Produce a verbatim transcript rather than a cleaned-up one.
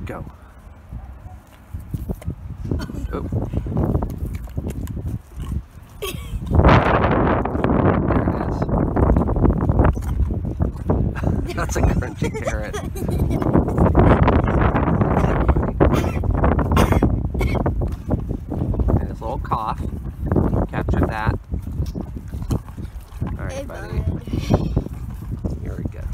Go. Oh. There it is. That's a crunchy parrot. And his little cough. Captured that. Alright, Hey, buddy. bud. Here we go.